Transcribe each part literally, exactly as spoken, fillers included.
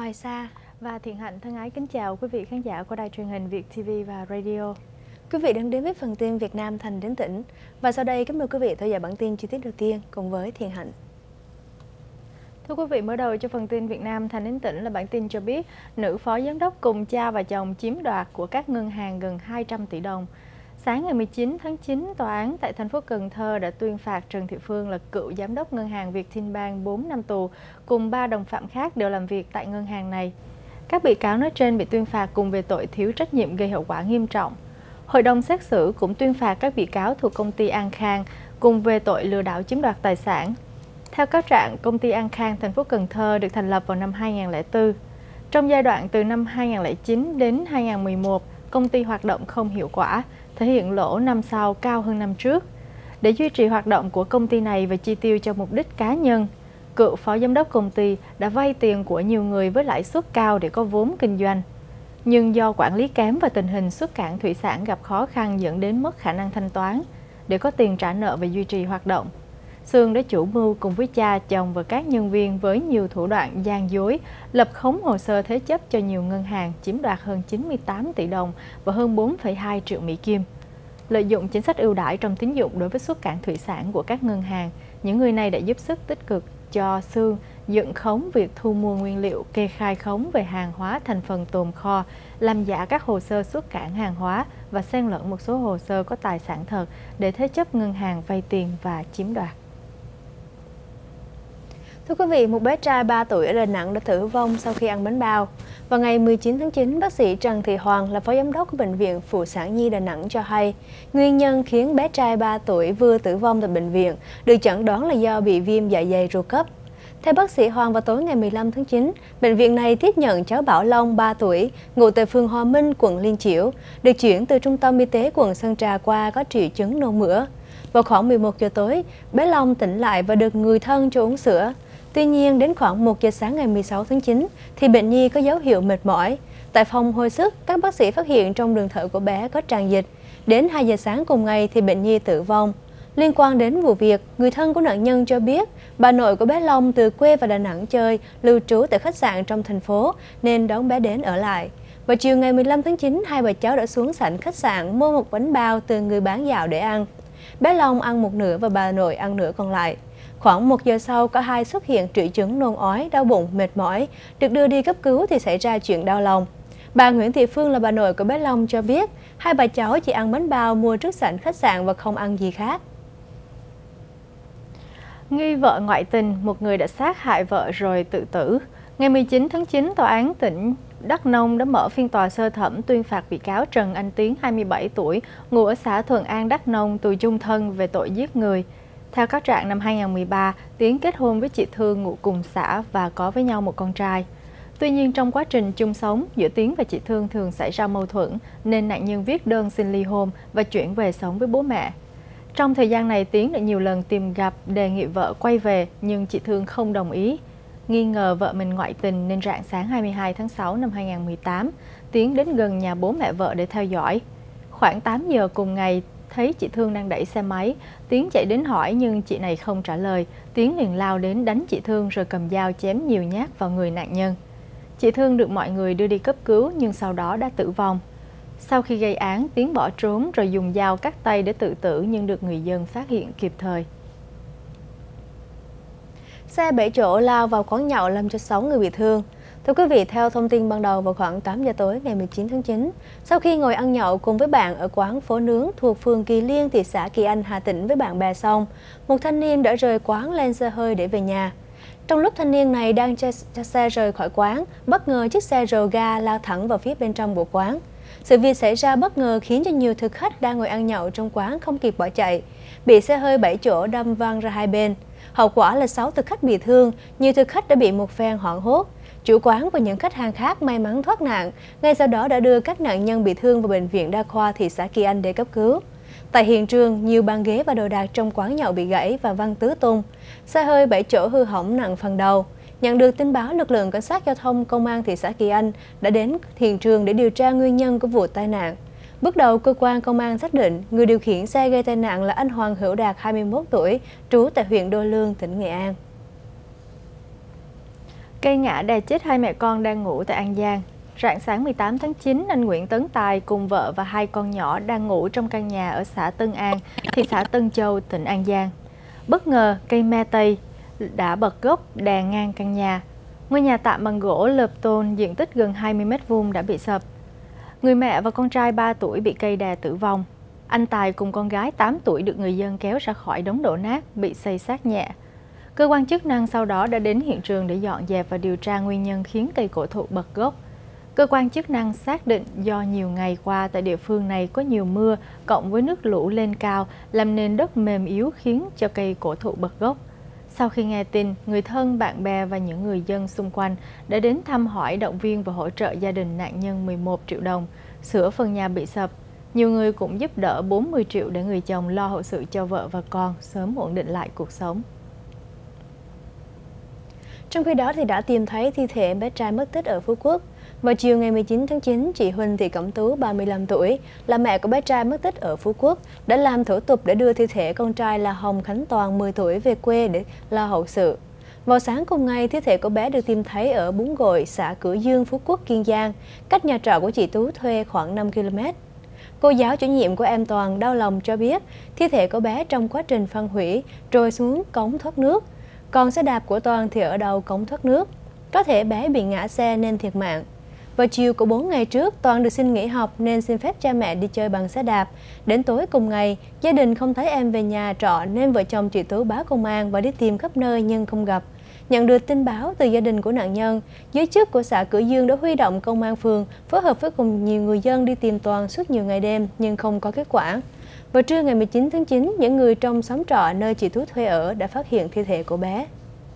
Hoài Sa và Thiện Hạnh thân ái kính chào quý vị khán giả của đài truyền hình Việt ti vi và Radio. Quý vị đang đến với phần tin Việt Nam thành đến tỉnh. Và sau đây kính mời quý vị theo dõi bản tin chi tiết đầu tiên cùng với Thiện Hạnh. Thưa quý vị, mở đầu cho phần tin Việt Nam thành đến tỉnh là bản tin cho biết nữ phó giám đốc cùng cha và chồng chiếm đoạt của các ngân hàng gần hai trăm tỷ đồng. Sáng ngày mười chín tháng chín, tòa án tại thành phố Cần Thơ đã tuyên phạt Trần Thị Phương là cựu giám đốc ngân hàng Vietinbank bốn năm tù, cùng ba đồng phạm khác đều làm việc tại ngân hàng này. Các bị cáo nói trên bị tuyên phạt cùng về tội thiếu trách nhiệm gây hậu quả nghiêm trọng. Hội đồng xét xử cũng tuyên phạt các bị cáo thuộc công ty An Khang cùng về tội lừa đảo chiếm đoạt tài sản. Theo cáo trạng, công ty An Khang thành phố Cần Thơ được thành lập vào năm hai nghìn không trăm lẻ bốn. Trong giai đoạn từ năm hai nghìn không trăm lẻ chín đến hai nghìn không trăm mười một, công ty hoạt động không hiệu quả, thể hiện lỗ năm sau cao hơn năm trước. Để duy trì hoạt động của công ty này và chi tiêu cho mục đích cá nhân, cựu phó giám đốc công ty đã vay tiền của nhiều người với lãi suất cao để có vốn kinh doanh. Nhưng do quản lý kém và tình hình xuất cảng thủy sản gặp khó khăn dẫn đến mất khả năng thanh toán để có tiền trả nợ và duy trì hoạt động. Sương đã chủ mưu cùng với cha, chồng và các nhân viên với nhiều thủ đoạn gian dối, lập khống hồ sơ thế chấp cho nhiều ngân hàng, chiếm đoạt hơn chín mươi tám tỷ đồng và hơn bốn phẩy hai triệu Mỹ Kim. Lợi dụng chính sách ưu đãi trong tín dụng đối với xuất cảng thủy sản của các ngân hàng, những người này đã giúp sức tích cực cho Sương dựng khống việc thu mua nguyên liệu, kê khai khống về hàng hóa thành phần tồn kho, làm giả các hồ sơ xuất cảng hàng hóa và xen lẫn một số hồ sơ có tài sản thật để thế chấp ngân hàng vay tiền và chiếm đoạt. Thưa quý vị, một bé trai ba tuổi ở Đà Nẵng đã tử vong sau khi ăn bánh bao. Vào ngày mười chín tháng chín, bác sĩ Trần Thị Hoàng là phó giám đốc của Bệnh viện Phụ sản Nhi Đà Nẵng cho hay, nguyên nhân khiến bé trai ba tuổi vừa tử vong tại bệnh viện được chẩn đoán là do bị viêm dạ dày ruột cấp. Theo bác sĩ Hoàng, vào tối ngày mười lăm tháng chín, bệnh viện này tiếp nhận cháu Bảo Long ba tuổi, ngụ tại phường Hòa Minh, quận Liên Chiểu, được chuyển từ trung tâm y tế quận Sơn Trà qua có triệu chứng nôn mửa. Vào khoảng mười một giờ tối, bé Long tỉnh lại và được người thân cho uống sữa. Tuy nhiên, đến khoảng một giờ sáng ngày mười sáu tháng chín, thì bệnh nhi có dấu hiệu mệt mỏi. Tại phòng hồi sức, các bác sĩ phát hiện trong đường thở của bé có tràn dịch. Đến hai giờ sáng cùng ngày thì bệnh nhi tử vong. Liên quan đến vụ việc, người thân của nạn nhân cho biết bà nội của bé Long từ quê vào Đà Nẵng chơi, lưu trú tại khách sạn trong thành phố nên đón bé đến ở lại. Vào chiều ngày mười lăm tháng chín, hai bà cháu đã xuống sảnh khách sạn mua một bánh bao từ người bán dạo để ăn. Bé Long ăn một nửa và bà nội ăn nửa còn lại. Khoảng một giờ sau, cả hai xuất hiện triệu chứng nôn ói, đau bụng, mệt mỏi. Được đưa đi cấp cứu thì xảy ra chuyện đau lòng. Bà Nguyễn Thị Phương là bà nội của bé Long cho biết hai bà cháu chỉ ăn bánh bao mua trước sảnh khách sạn và không ăn gì khác. Nghi vợ ngoại tình, một người đã sát hại vợ rồi tự tử. Ngày mười chín tháng chín, Tòa án tỉnh Đắk Nông đã mở phiên tòa sơ thẩm tuyên phạt bị cáo Trần Anh Tiến, hai mươi bảy tuổi, ngụ ở xã Thuận An, Đắk Nông, tù chung thân về tội giết người. Theo cáo trạng, năm hai nghìn không trăm mười ba, Tiến kết hôn với chị Thương ngụ cùng xã và có với nhau một con trai. Tuy nhiên, trong quá trình chung sống, giữa Tiến và chị Thương thường xảy ra mâu thuẫn, nên nạn nhân viết đơn xin ly hôn và chuyển về sống với bố mẹ. Trong thời gian này, Tiến đã nhiều lần tìm gặp, đề nghị vợ quay về, nhưng chị Thương không đồng ý. Nghi ngờ vợ mình ngoại tình nên rạng sáng hai mươi hai tháng sáu năm hai nghìn không trăm mười tám, Tiến đến gần nhà bố mẹ vợ để theo dõi. Khoảng tám giờ cùng ngày, thấy chị Thương đang đẩy xe máy, Tiến chạy đến hỏi nhưng chị này không trả lời. Tiến liền lao đến đánh chị Thương rồi cầm dao chém nhiều nhát vào người nạn nhân. Chị Thương được mọi người đưa đi cấp cứu nhưng sau đó đã tử vong. Sau khi gây án, Tiến bỏ trốn rồi dùng dao cắt tay để tự tử nhưng được người dân phát hiện kịp thời. Xe bảy chỗ lao vào quán nhậu làm cho sáu người bị thương. Thưa quý vị, theo thông tin ban đầu vào khoảng tám giờ tối ngày mười chín tháng chín, sau khi ngồi ăn nhậu cùng với bạn ở quán Phố Nướng thuộc phường Kỳ Liên, thị xã Kỳ Anh, Hà Tĩnh với bạn bè xong, một thanh niên đã rời quán lên xe hơi để về nhà. Trong lúc thanh niên này đang cho xe rời khỏi quán, bất ngờ chiếc xe rồ ga lao thẳng vào phía bên trong của quán. Sự việc xảy ra bất ngờ khiến cho nhiều thực khách đang ngồi ăn nhậu trong quán không kịp bỏ chạy, bị xe hơi bảy chỗ đâm văng ra hai bên. Hậu quả là sáu thực khách bị thương, nhiều thực khách đã bị một phen hoảng hốt. Chủ quán và những khách hàng khác may mắn thoát nạn, ngay sau đó đã đưa các nạn nhân bị thương vào bệnh viện đa khoa thị xã Kỳ Anh để cấp cứu. Tại hiện trường, nhiều bàn ghế và đồ đạc trong quán nhậu bị gãy và văng tứ tung. Xe hơi bảy chỗ hư hỏng nặng phần đầu. Nhận được tin báo, lực lượng cảnh sát giao thông công an thị xã Kỳ Anh đã đến hiện trường để điều tra nguyên nhân của vụ tai nạn. Bước đầu, cơ quan công an xác định người điều khiển xe gây tai nạn là anh Hoàng Hữu Đạt, hai mươi mốt tuổi, trú tại huyện Đô Lương, tỉnh Nghệ An. Cây ngã đè chết hai mẹ con đang ngủ tại An Giang. Rạng sáng mười tám tháng chín, anh Nguyễn Tấn Tài cùng vợ và hai con nhỏ đang ngủ trong căn nhà ở xã Tân An, thị xã Tân Châu, tỉnh An Giang. Bất ngờ, cây me tây đã bật gốc đè ngang căn nhà. Ngôi nhà tạm bằng gỗ lợp tôn diện tích gần hai mươi mét vuông đã bị sập. Người mẹ và con trai ba tuổi bị cây đè tử vong. Anh Tài cùng con gái tám tuổi được người dân kéo ra khỏi đống đổ nát, bị xây xát nhẹ. Cơ quan chức năng sau đó đã đến hiện trường để dọn dẹp và điều tra nguyên nhân khiến cây cổ thụ bật gốc. Cơ quan chức năng xác định do nhiều ngày qua tại địa phương này có nhiều mưa cộng với nước lũ lên cao làm nền đất mềm yếu khiến cho cây cổ thụ bật gốc. Sau khi nghe tin, người thân, bạn bè và những người dân xung quanh đã đến thăm hỏi, động viên và hỗ trợ gia đình nạn nhân mười một triệu đồng, sửa phần nhà bị sập. Nhiều người cũng giúp đỡ bốn mươi triệu để người chồng lo hậu sự cho vợ và con sớm ổn định lại cuộc sống. Trong khi đó thì đã tìm thấy thi thể bé trai mất tích ở Phú Quốc. Vào chiều ngày mười chín tháng chín, chị Huỳnh Thị Cẩm Tú, ba mươi lăm tuổi, là mẹ của bé trai mất tích ở Phú Quốc, đã làm thủ tục để đưa thi thể con trai là Hồng Khánh Toàn, mười tuổi, về quê để lo hậu sự. Vào sáng cùng ngày, thi thể của bé được tìm thấy ở Bún Gội, xã Cửa Dương, Phú Quốc, Kiên Giang, cách nhà trọ của chị Tú thuê khoảng năm ki lô mét. Cô giáo chủ nhiệm của em Toàn đau lòng cho biết, thi thể của bé trong quá trình phân hủy trôi xuống cống thoát nước. Còn xe đạp của Toàn thì ở đầu cống thoát nước. Có thể bé bị ngã xe nên thiệt mạng. Vào chiều của bốn ngày trước, Toàn được xin nghỉ học nên xin phép cha mẹ đi chơi bằng xe đạp. Đến tối cùng ngày, gia đình không thấy em về nhà trọ nên vợ chồng chị Tú báo công an và đi tìm khắp nơi nhưng không gặp. Nhận được tin báo từ gia đình của nạn nhân, giới chức của xã Cửa Dương đã huy động công an phường phối hợp với cùng nhiều người dân đi tìm Toàn suốt nhiều ngày đêm nhưng không có kết quả. Vào trưa ngày mười chín tháng chín, những người trong xóm trọ nơi chị Tú thuê ở đã phát hiện thi thể của bé.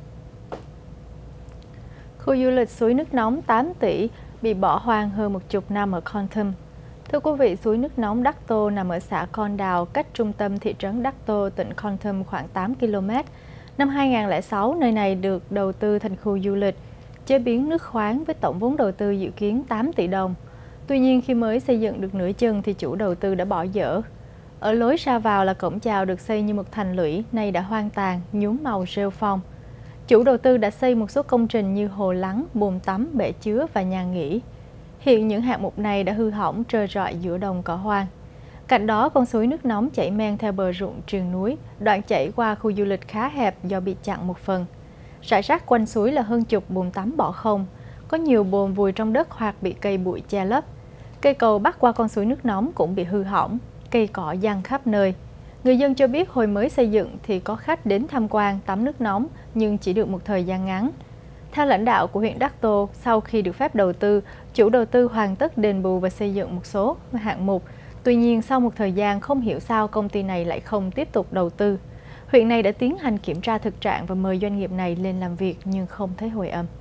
Khu du lịch suối nước nóng tám tỷ bị bỏ hoang hơn một chục năm ở Kon Tum. Thưa quý vị, suối nước nóng Đắc Tô nằm ở xã Con Đào, cách trung tâm thị trấn Đắc Tô, tỉnh Kon Tum khoảng tám ki lô mét. Năm hai nghìn không trăm lẻ sáu, nơi này được đầu tư thành khu du lịch, chế biến nước khoáng với tổng vốn đầu tư dự kiến tám tỷ đồng. Tuy nhiên, khi mới xây dựng được nửa chừng thì chủ đầu tư đã bỏ dở. Ở lối ra vào là cổng chào được xây như một thành lũy, nay đã hoang tàn, nhuốm màu rêu phong. Chủ đầu tư đã xây một số công trình như hồ lắng, bồn tắm, bể chứa và nhà nghỉ. Hiện những hạng mục này đã hư hỏng trơ trọi giữa đồng cỏ hoang. Cạnh đó, con suối nước nóng chảy men theo bờ ruộng triền núi, đoạn chảy qua khu du lịch khá hẹp do bị chặn một phần. Rải rác quanh suối là hơn chục bồn tắm bỏ không, có nhiều bồn vùi trong đất hoặc bị cây bụi che lấp. Cây cầu bắc qua con suối nước nóng cũng bị hư hỏng, cây cỏ giăng khắp nơi. Người dân cho biết hồi mới xây dựng thì có khách đến tham quan tắm nước nóng nhưng chỉ được một thời gian ngắn. Theo lãnh đạo của huyện Đắc Tô, sau khi được phép đầu tư, chủ đầu tư hoàn tất đền bù và xây dựng một số hạng mục. Tuy nhiên, sau một thời gian không hiểu sao công ty này lại không tiếp tục đầu tư. Huyện này đã tiến hành kiểm tra thực trạng và mời doanh nghiệp này lên làm việc nhưng không thấy hồi âm.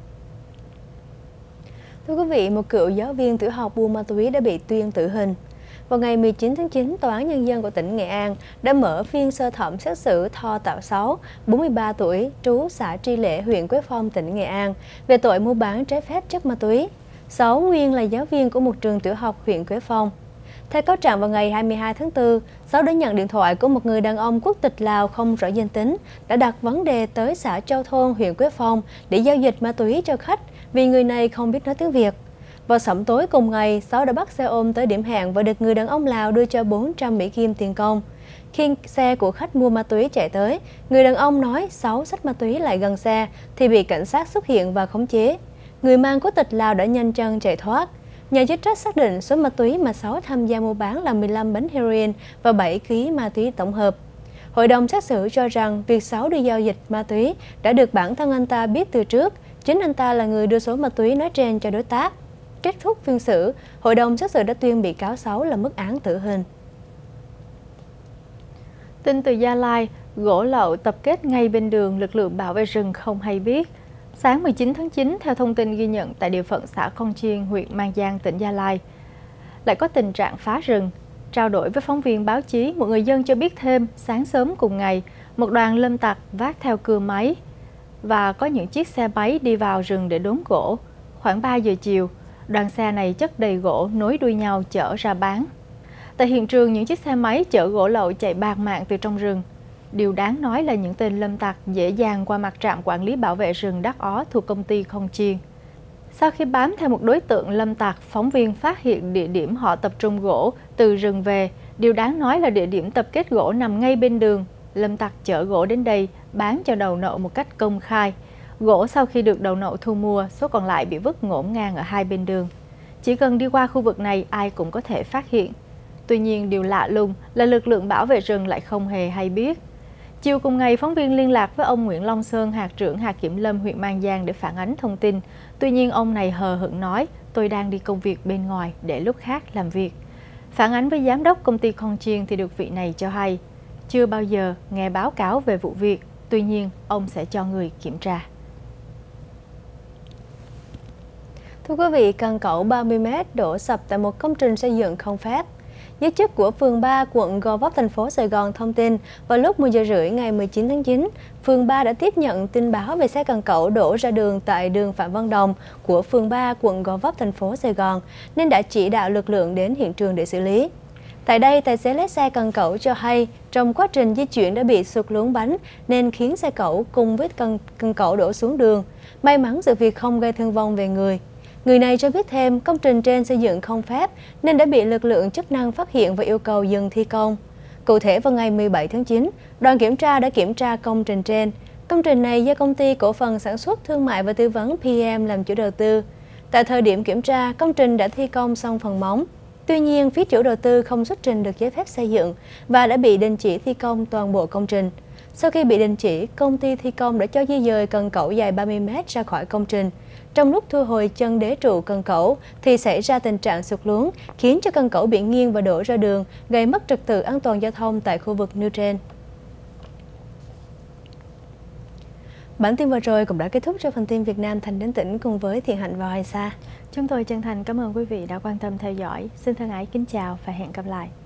Thưa quý vị, một cựu giáo viên tiểu học buôn ma túy đã bị tuyên tử hình. Vào ngày mười chín tháng chín, Tòa án Nhân dân của tỉnh Nghệ An đã mở phiên sơ thẩm xét xử Tho Tạo Sáu, bốn mươi ba tuổi, trú xã Tri Lễ, huyện Quế Phong, tỉnh Nghệ An, về tội mua bán trái phép chất ma túy. Sáu nguyên là giáo viên của một trường tiểu học huyện Quế Phong. Theo cáo trạng, vào ngày hai mươi hai tháng tư, Sáu đã nhận điện thoại của một người đàn ông quốc tịch Lào không rõ danh tính, đã đặt vấn đề tới xã Châu Thôn, huyện Quế Phong để giao dịch ma túy cho khách vì người này không biết nói tiếng Việt. Vào sẩm tối cùng ngày, Sáu đã bắt xe ôm tới điểm hẹn và được người đàn ông Lào đưa cho bốn trăm Mỹ Kim tiền công. Khi xe của khách mua ma túy chạy tới, người đàn ông nói Sáu xách ma túy lại gần xe thì bị cảnh sát xuất hiện và khống chế. Người mang quốc tịch Lào đã nhanh chân chạy thoát. Nhà chức trách xác định số ma túy mà Sáu tham gia mua bán là mười lăm bánh heroin và bảy ki lô gam ma túy tổng hợp. Hội đồng xét xử cho rằng việc Sáu đi giao dịch ma túy đã được bản thân anh ta biết từ trước, chính anh ta là người đưa số ma túy nói trên cho đối tác. Kết thúc phiên xử, hội đồng xét xử đã tuyên bị cáo Sáu là mức án tử hình. Tin từ Gia Lai, gỗ lậu tập kết ngay bên đường, lực lượng bảo vệ rừng không hay biết. Sáng mười chín tháng chín, theo thông tin ghi nhận tại địa phận xã Con Chiên, huyện Mang Giang, tỉnh Gia Lai, lại có tình trạng phá rừng. Trao đổi với phóng viên báo chí, một người dân cho biết thêm, sáng sớm cùng ngày, một đoàn lâm tặc vác theo cưa máy và có những chiếc xe máy đi vào rừng để đốn gỗ. Khoảng ba giờ chiều, đoàn xe này chất đầy gỗ nối đuôi nhau chở ra bán. Tại hiện trường, những chiếc xe máy chở gỗ lậu chạy bạt mạng từ trong rừng. Điều đáng nói là những tên lâm tặc dễ dàng qua mặt trạm quản lý bảo vệ rừng Đắc Ó thuộc công ty Không Chiên. Sau khi bám theo một đối tượng lâm tặc, phóng viên phát hiện địa điểm họ tập trung gỗ từ rừng về. Điều đáng nói là địa điểm tập kết gỗ nằm ngay bên đường. Lâm tặc chở gỗ đến đây bán cho đầu nậu một cách công khai. Gỗ sau khi được đầu nậu thu mua, số còn lại bị vứt ngổn ngang ở hai bên đường. Chỉ cần đi qua khu vực này, ai cũng có thể phát hiện. Tuy nhiên, điều lạ lùng là lực lượng bảo vệ rừng lại không hề hay biết. Chiều cùng ngày, phóng viên liên lạc với ông Nguyễn Long Sơn, hạt trưởng hạt kiểm lâm huyện Mang Giang để phản ánh thông tin. Tuy nhiên, ông này hờ hững nói, tôi đang đi công việc bên ngoài để lúc khác làm việc. Phản ánh với giám đốc công ty Không Chiên thì được vị này cho hay, chưa bao giờ nghe báo cáo về vụ việc, tuy nhiên, ông sẽ cho người kiểm tra. Thưa quý vị, cần cẩu ba mươi mét đổ sập tại một công trình xây dựng không phép. Giới chức của phường ba, quận Gò Vấp, thành phố Sài Gòn thông tin vào lúc mười giờ rưỡi ngày mười chín tháng chín, phường ba đã tiếp nhận tin báo về xe cần cẩu đổ ra đường tại đường Phạm Văn Đồng của phường ba, quận Gò Vấp, thành phố Sài Gòn, nên đã chỉ đạo lực lượng đến hiện trường để xử lý. Tại đây, tài xế lái xe cần cẩu cho hay trong quá trình di chuyển đã bị sụt lún bánh nên khiến xe cẩu cùng với cần, cần cẩu đổ xuống đường. May mắn sự việc không gây thương vong về người. Người này cho biết thêm công trình trên xây dựng không phép nên đã bị lực lượng chức năng phát hiện và yêu cầu dừng thi công. Cụ thể vào ngày mười bảy tháng chín, đoàn kiểm tra đã kiểm tra công trình trên. Công trình này do công ty cổ phần sản xuất thương mại và tư vấn pê em làm chủ đầu tư. Tại thời điểm kiểm tra, công trình đã thi công xong phần móng. Tuy nhiên, phía chủ đầu tư không xuất trình được giấy phép xây dựng và đã bị đình chỉ thi công toàn bộ công trình. Sau khi bị đình chỉ, công ty thi công đã cho di dời cần cẩu dài ba mươi mét ra khỏi công trình. Trong lúc thu hồi chân đế trụ cần cẩu thì xảy ra tình trạng sụt lún, khiến cho cần cẩu bị nghiêng và đổ ra đường, gây mất trật tự an toàn giao thông tại khu vực nêu trên. Bản tin vừa rồi cũng đã kết thúc cho phần tin Việt Nam Thành đến tỉnh cùng với Thiện Hạnh và Hoài Sa. Chúng tôi chân thành cảm ơn quý vị đã quan tâm theo dõi. Xin thân ái kính chào và hẹn gặp lại.